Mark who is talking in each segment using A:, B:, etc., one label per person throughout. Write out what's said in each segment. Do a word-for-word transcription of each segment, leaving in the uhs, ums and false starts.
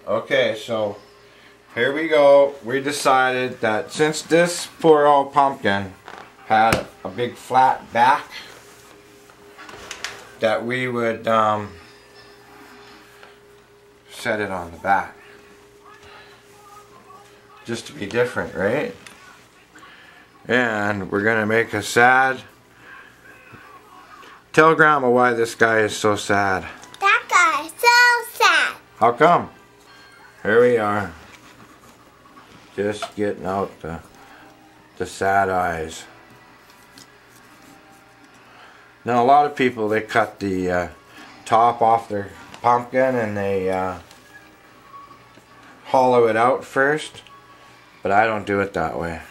A: Okay, so here we go. We decided that since this poor old pumpkin had a big flat back, that we would um, set it on the back. Just to be different, right? And we're gonna make a sad. Tell Grandma why this guy is so sad.
B: That guy is so sad.
A: How come? Here we are. Just getting out the, the sad eyes. Now a lot of people, they cut the uh, top off their pumpkin and they uh, hollow it out first. But I don't do it that way.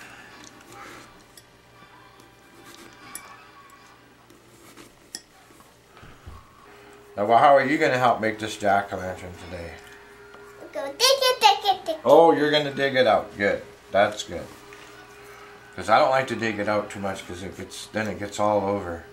A: Now, well, how are you going to help make this jack-o'-lantern today?
B: Go dig it, dig it, dig it.
A: Oh, you're going to dig it out. Good. That's good. Because I don't like to dig it out too much because it gets, then it gets all over.